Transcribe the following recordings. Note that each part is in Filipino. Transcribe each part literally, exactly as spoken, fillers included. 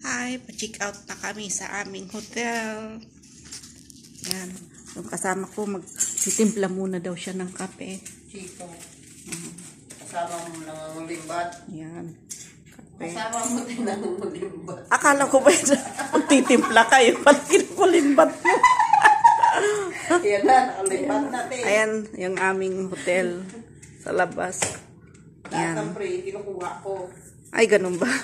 Hi, pa-check out na kami sa aming hotel. Yan. Yung kasama ko, magsitimpla muna daw siya ng kape. Chito. Uh-huh. Kasama mo nangangulimbat. Yan. Kape. Kasama mo din nangangulimbat. Akala ko ba yun? Magtitimpla kayo. Pag kinukulimbat mo. Yan na, nakalimbat natin. Ayan, yung aming hotel sa labas. Yan. Lahat ng pre, kinukuha ko. Ay, ganun ba?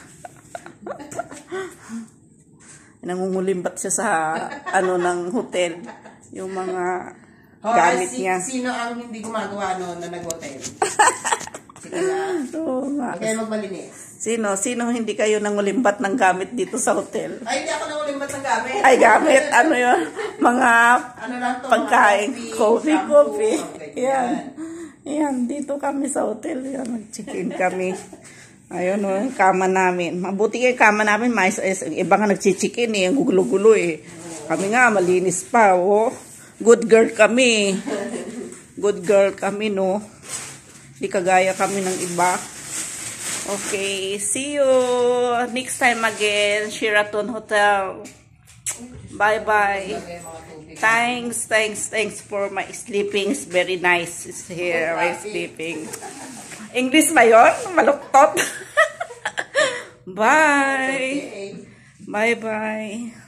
Nangungulimbat siya sa ano ng hotel. Yung mga oh, gamit si, niya. Sino ang hindi gumagawa noon na nag-hotel? Sige na. Oo nga. Kaya magbalinis. Sino? Sino hindi kayo nangulimbat ng gamit dito sa hotel? Ay, hindi ako nangulimbat ng gamit. Ay, gamit. Ano yun? Mga ano lang to, pagkain. Mga coffee, shampoo, coffee. okay, Yan. Yan. Dito kami sa hotel. Yan. Nag-check-in kami. Ayun, oh, kama namin. Mabuti yung kama namin. Mais, iba nga nag-check-in eh. Ang gugulo-gulo eh. Kami nga, malinis pa. Oh. Good girl kami. Good girl kami, no? Di kagaya kami ng iba. Okay, see you next time again, Sheraton Hotel. Bye-bye. Thanks, thanks, thanks for my sleeping. It's very nice. It's here, my sleeping. English ba yun? Maluktot. Bye. Bye-bye.